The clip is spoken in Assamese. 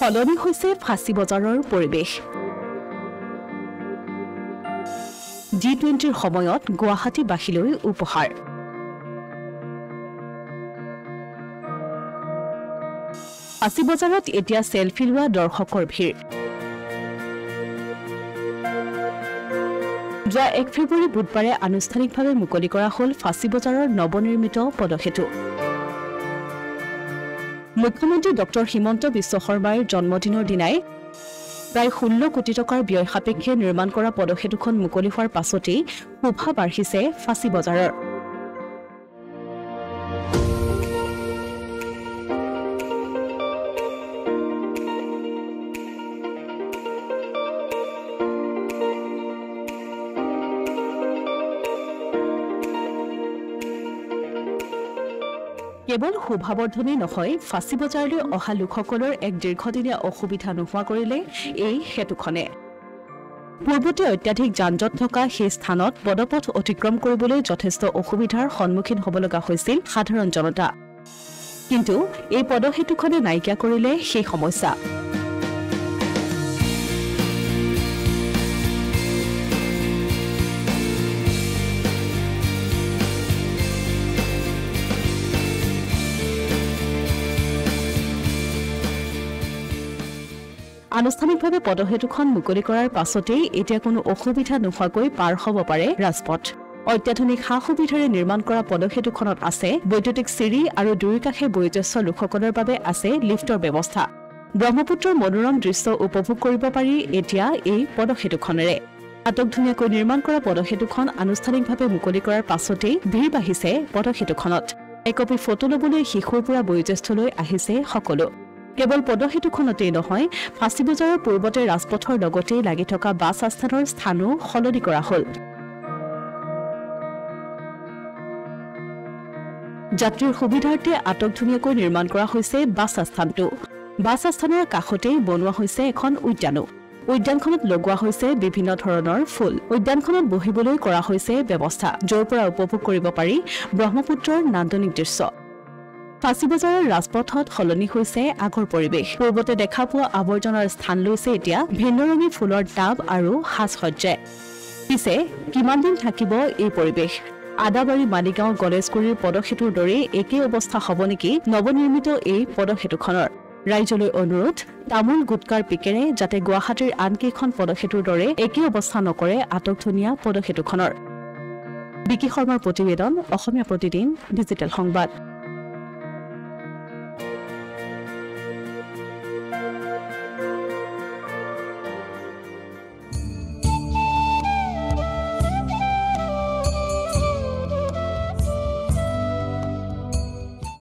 সলনি হৈছে ফাঁচী বজাৰৰ পৰিৱেশ G20 সময়ত গুৱাহাটীবাসীলৈ উপহাৰ ফাঁচী বজাৰত এতিয়া সেলফি লোৱা দৰ্শকৰ ভিৰ যোৱা 1 ফেব্ৰুৱাৰী বুধবাৰে আনুষ্ঠানিকভাৱে মুকলি কৰা হ'ল ফাঁচী বজাৰৰ নৱনিৰ্মিত পদক্ষেতু মুখ্যমন্ত্ৰী ডক্টৰ হিমন্ত বিশ্ব শৰ্মাৰ জন্মদিনৰ দিনাই প্ৰায় 16 কোটি টকাৰ ব্যয় সাপেক্ষে নিৰ্মাণ কৰা পদক্ষেতুখন মুকলি হোৱাৰ পাছতেই শোভা বাঢ়িছে ফাঁচী বজাৰৰ কেৱল শোভাবৰ্ধনেই নহয় ফাঁচী বজাৰলৈ অহা লোকসকলৰ এক দীৰ্ঘদিনীয়া অসুবিধা নোহোৱা কৰিলে এই সেতুখনে পূৰ্বতে অত্যাধিক যান-জঁট থকা সেই স্থানত পদপথ অতিক্ৰম কৰিবলৈ যথেষ্ট অসুবিধাৰ সন্মুখীন হ'ব লগা হৈছিল সাধাৰণ জনতা কিন্তু এই পদক্ষেতুখনে নাইকিয়া কৰিলে সেই সমস্যা আনুষ্ঠানিকভাৱে পদক্ষেতুখন মুকলি কৰাৰ পাছতেই এতিয়া কোনো অসুবিধা নোহোৱাকৈ পাৰ হ'ব পাৰে ৰাজপথ অত্যাধুনিক সা-সুবিধাৰে নিৰ্মাণ কৰা পদক্ষেতুখনত আছে বৈদ্যুতিক চিৰি আৰু দুই কাষে বয়োজ্যেষ্ঠ লোকসকলৰ বাবে আছে লিফ্টৰ ব্যৱস্থা ব্ৰহ্মপুত্ৰৰ মনোৰম দৃশ্য উপভোগ কৰিব পাৰি এতিয়া এই পদক্ষেতুখনেৰে আটকধুনীয়াকৈ নিৰ্মাণ কৰা পদক্ষেতুখন আনুষ্ঠানিকভাৱে মুকলি কৰাৰ পাছতেই ভিৰ বাঢ়িছে পদক্ষেতুখনত একপি ফটো ল'বলৈ শিশুৰ পৰা বয়োজ্যেষ্ঠলৈ আহিছে সকলো কেৱল পদক্ষেতুখনতেই নহয় ফাঁচী বজাৰৰ পূৰ্বতে ৰাজপথৰ লগতেই লাগি থকা বাছ আস্থানৰ স্থানো সলনি কৰা হ'ল যাত্ৰীৰ সুবিধাৰ্থে আটকধুনীয়াকৈ নিৰ্মাণ কৰা হৈছে বাছ আস্থানটো বাছ আস্থানৰ কাষতেই বনোৱা হৈছে এখন উদ্যানো উদ্যানখনত লগোৱা হৈছে বিভিন্ন ধৰণৰ ফুল উদ্যানখনত বহিবলৈ কৰা হৈছে ব্যৱস্থা য'ৰ পৰা উপভোগ কৰিব পাৰি ব্ৰহ্মপুত্ৰৰ নান্দনিক দৃশ্য ফাঁচী বজাৰৰ ৰাজপথত সলনি হৈছে আগৰ পৰিৱেশ পূৰ্বতে দেখা পোৱা আৱৰ্জনাৰ স্থান লৈছে এতিয়া ভিন্নৰঙী ফুলৰ টাব আৰু সাজসজ্জাই পিছে কিমান দিন থাকিব এই পৰিৱেশ আদাবাৰী মালিগাঁও গণেশগুৰিৰ পদক্ষেতুৰ দৰে একে অৱস্থা হ'ব নেকি নৱনিৰ্মিত এই পদক্ষেতুখনৰ ৰাইজলৈ অনুৰোধ তামোল গুটকাৰ পিকেৰে যাতে গুৱাহাটীৰ আন কেইখন পদক্ষেতুৰ দৰে একে অৱস্থা নকৰে আটকধুনীয়া পদক্ষেতুখনৰ বিকি শৰ্মাৰ প্ৰতিবেদন অসমীয়া প্ৰতিদিন ডিজিটেল সংবাদ